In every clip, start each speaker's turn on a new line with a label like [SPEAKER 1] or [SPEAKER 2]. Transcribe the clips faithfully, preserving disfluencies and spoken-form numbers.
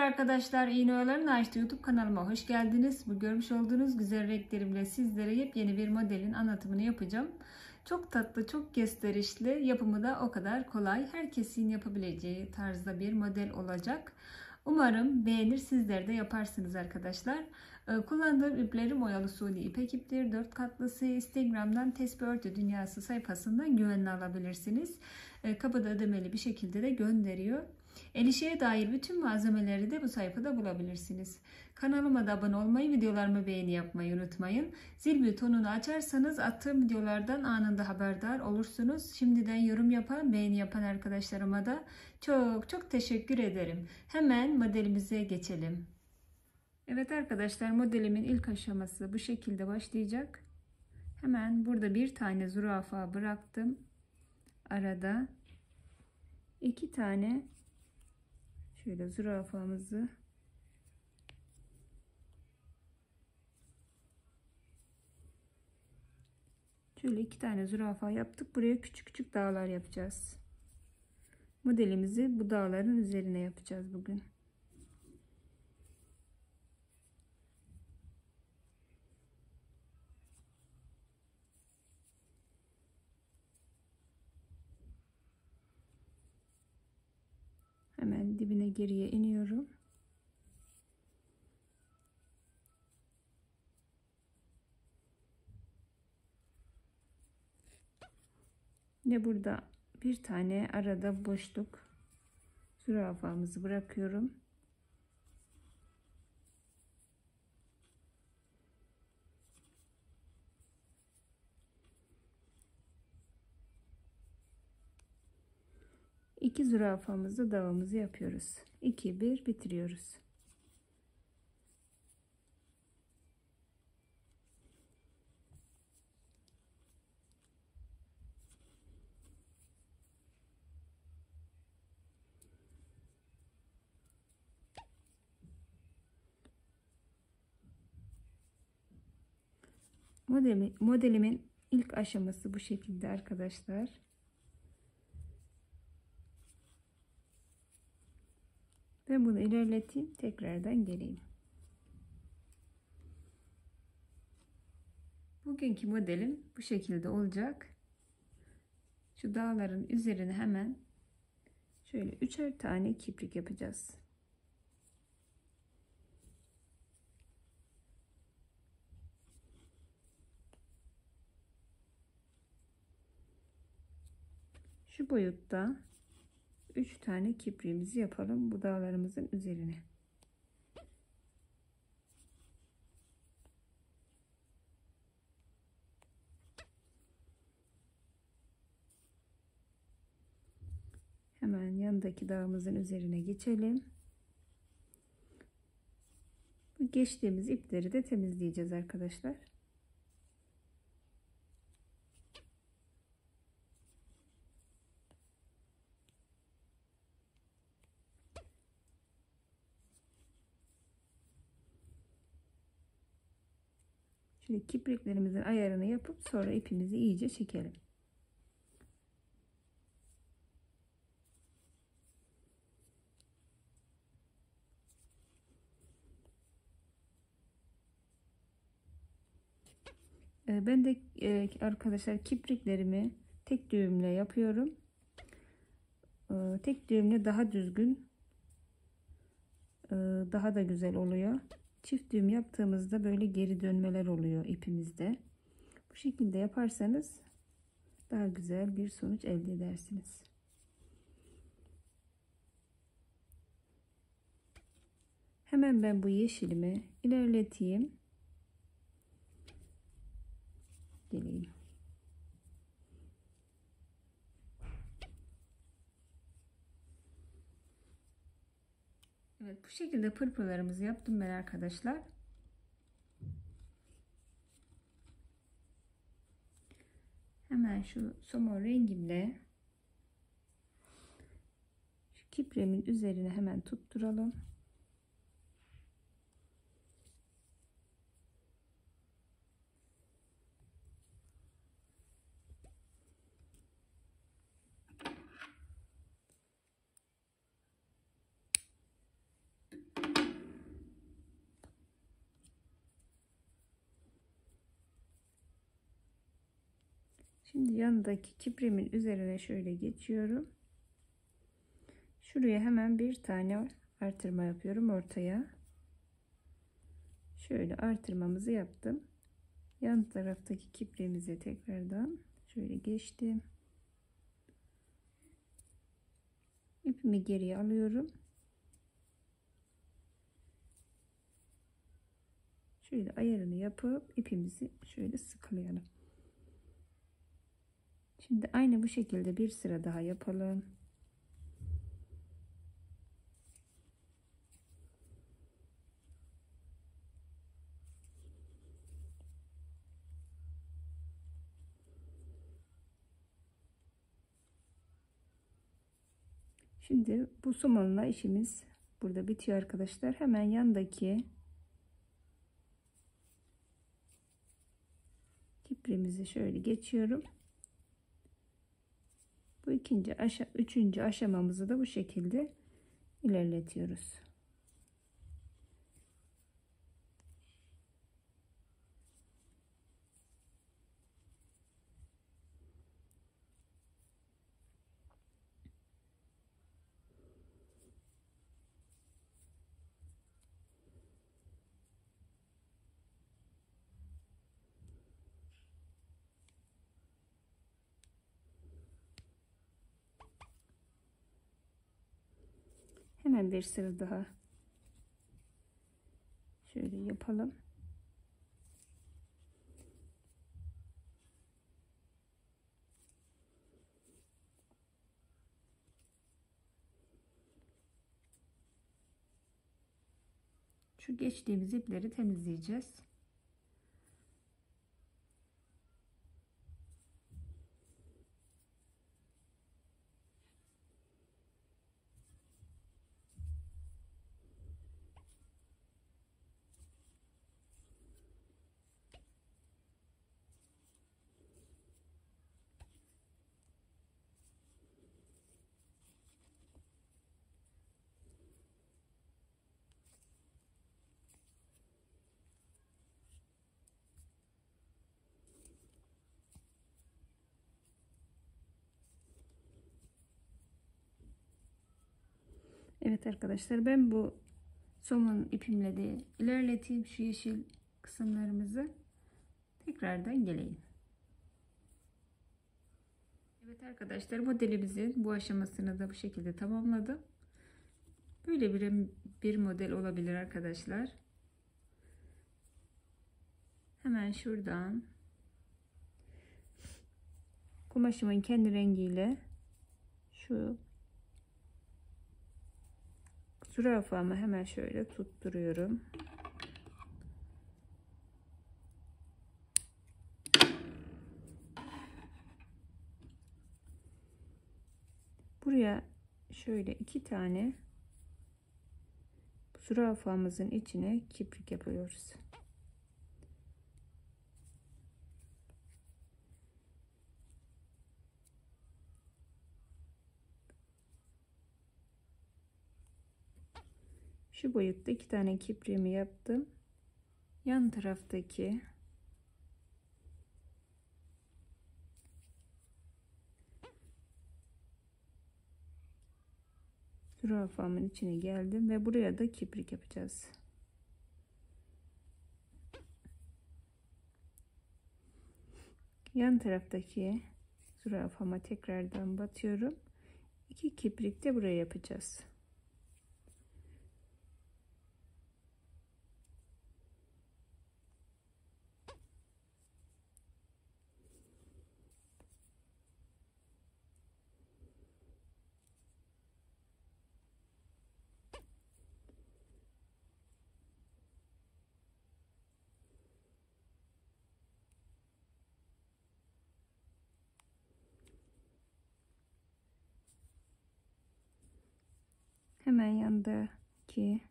[SPEAKER 1] arkadaşlar, İğne Oyaların Açtığı YouTube kanalıma hoş geldiniz. Bu görmüş olduğunuz güzel renklerimle sizlere yepyeni bir modelin anlatımını yapacağım. Çok tatlı, çok gösterişli, yapımı da o kadar kolay. Herkesin yapabileceği tarzda bir model olacak. Umarım beğenir, sizler de yaparsınız arkadaşlar. Kullandığım iplerim oyalı suni ipek iptir. dört katlısı. Instagram'dan Tesbih Örtü Dünyası sayfasından güvenle alabilirsiniz. Kapıda ödemeli bir şekilde de gönderiyor. El işine dair bütün malzemeleri de bu sayfada bulabilirsiniz. Kanalıma da abone olmayı, videolarımı beğeni yapmayı unutmayın. Zil butonunu açarsanız attığım videolardan anında haberdar olursunuz. Şimdiden yorum yapan, beğeni yapan arkadaşlarıma da çok çok teşekkür ederim. Hemen modelimize geçelim. Evet arkadaşlar, modelimin ilk aşaması bu şekilde başlayacak. Hemen burada bir tane zürafa bıraktım. Arada iki tane şöyle zürafamızı şöyle iki tane zürafa yaptık. Buraya küçük küçük dağlar yapacağız. Modelimizi bu dağların üzerine yapacağız bugün. Hemen dibine geriye iniyorum. Ve burada bir tane arada boşluk zürafamızı bırakıyorum. İki zürafamızı davamızı yapıyoruz. iki bir bitiriyoruz. Modeli, modelimin ilk aşaması bu şekilde arkadaşlar. Ve bunu ilerleteyim, tekrardan geleyim. Bugünkü modelim bu şekilde olacak. Şu dağların üzerine hemen şöyle üçer tane kiprik yapacağız. Şu boyutta üç tane kipriğimizi yapalım bu dağlarımızın üzerine. Hemen yanındaki dağımızın üzerine geçelim. Bu geçtiğimiz ipleri de temizleyeceğiz arkadaşlar. Şimdi kipriklerimizin ayarını yapıp sonra ipimizi iyice çekelim. Ben de arkadaşlar kipriklerimi tek düğümle yapıyorum. Tek düğümle daha düzgün, daha da güzel oluyor. Çift düğüm yaptığımızda böyle geri dönmeler oluyor ipimizde. Bu şekilde yaparsanız daha güzel bir sonuç elde edersiniz. Hemen ben bu yeşilimi ilerleteyim. Geleyim. Evet, bu şekilde pırpırlarımızı yaptım ben arkadaşlar. Hemen şu somon rengimle şu kipremin üzerine hemen tutturalım. Şimdi yanındaki kiprimin üzerine şöyle geçiyorum. Şuraya hemen bir tane artırma yapıyorum ortaya. Şöyle artırmamızı yaptım. Yan taraftaki kipriğimize tekrardan şöyle geçtim. İpimi geriye alıyorum. Şöyle ayarını yapıp ipimizi şöyle sıkılayalım. Şimdi aynı bu şekilde bir sıra daha yapalım. Şimdi bu somonla işimiz burada bitiyor arkadaşlar. Hemen yandaki kiprimizi şöyle geçiyorum. Bu ikinci aşa üçüncü aşamamızı da bu şekilde ilerletiyoruz. Hemen bir sıra daha şöyle yapalım. Şu geçtiğimiz ipleri temizleyeceğiz. Evet arkadaşlar, ben bu somon ipimle de ilerleteyim şu yeşil kısımlarımızı, tekrardan geleyim. Evet arkadaşlar, modelimizin bu aşamasını da bu şekilde tamamladım. Böyle bir, bir model olabilir arkadaşlar. Hemen şuradan kumaşımın kendi rengiyle şu zürafamı hemen şöyle tutturuyorum. Buraya şöyle iki tane zürafamızın içine kiprik yapıyoruz. Şu boyutta iki tane kipriğimi yaptım. Yan taraftaki zürafamın içine geldim ve buraya da kiprik yapacağız. Yan taraftaki zürafama tekrardan batıyorum. İki kiprik de buraya yapacağız. Hemen yandaki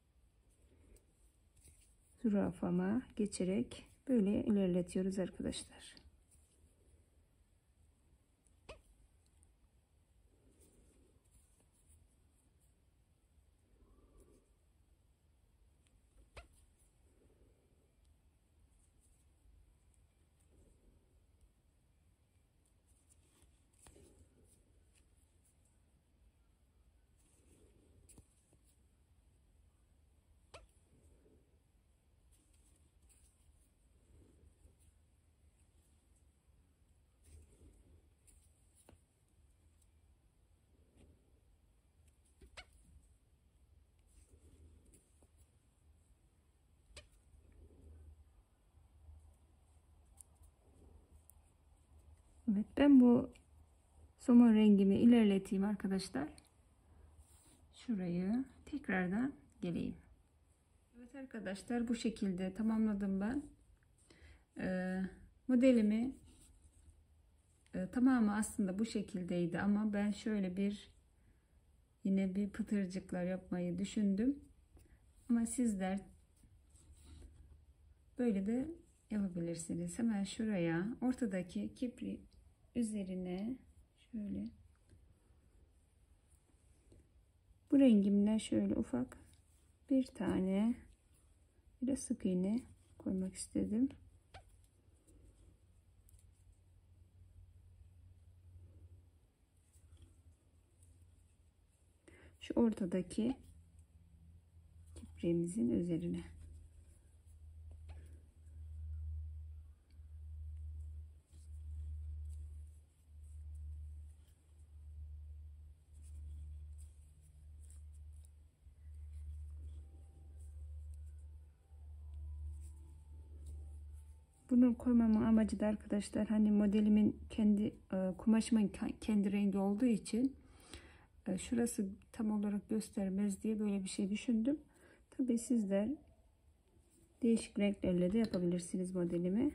[SPEAKER 1] zürafama geçerek böyle ilerletiyoruz arkadaşlar. Evet, ben bu somon rengimi ilerleteyim arkadaşlar. Şurayı tekrardan geleyim. Evet arkadaşlar, bu şekilde tamamladım ben. Ee, modelimi e, tamamı aslında bu şekildeydi ama ben şöyle bir yine bir pıtırcıklar yapmayı düşündüm. Ama sizler böyle de yapabilirsiniz. Hemen şuraya ortadaki kipri üzerine şöyle bu rengimle şöyle ufak bir tane biraz sık iğne koymak istedim. Şu ortadaki kipriğimizin üzerine. Bunu koymamın amacı da arkadaşlar, hani modelimin kendi e, kumaşımın kendi rengi olduğu için e, şurası tam olarak göstermez diye böyle bir şey düşündüm. Tabii sizler değişik renklerle de yapabilirsiniz modelimi.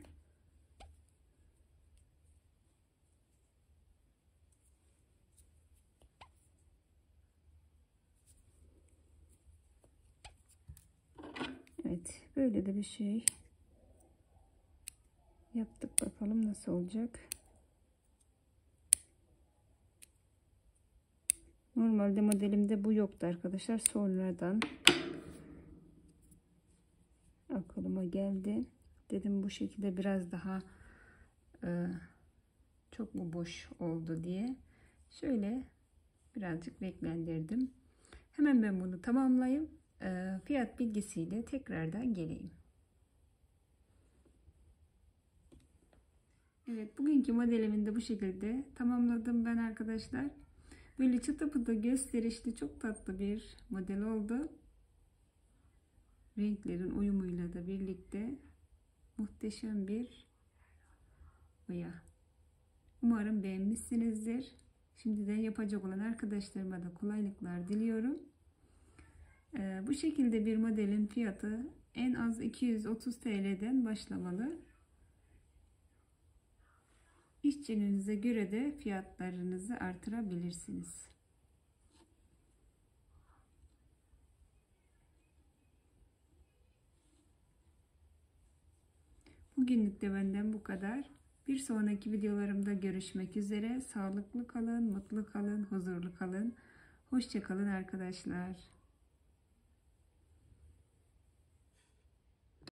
[SPEAKER 1] Evet, böyle de bir şey yaptık. Bakalım nasıl olacak. Normalde modelimde bu yoktu arkadaşlar. Sonradan aklıma geldi. Dedim bu şekilde biraz daha e, çok mu boş oldu diye. Şöyle birazcık renklendirdim. Hemen ben bunu tamamlayayım. E, fiyat bilgisiyle tekrardan geleyim. Evet, bugünkü modelimin de bu şekilde tamamladım ben arkadaşlar. Böyle çıtı pıtı gösterişli çok tatlı bir model oldu. Renklerin uyumuyla da birlikte muhteşem bir boya. Umarım beğenmişsinizdir. Şimdiden yapacak olan arkadaşlarıma da kolaylıklar diliyorum. Ee, bu şekilde bir modelin fiyatı en az iki yüz otuz T L'den başlamalı. İşçiliğinize göre de fiyatlarınızı artırabilirsiniz. Bugünlük de benden bu kadar. Bir sonraki videolarımda görüşmek üzere. Sağlıklı kalın, mutlu kalın, huzurlu kalın. Hoşça kalın arkadaşlar.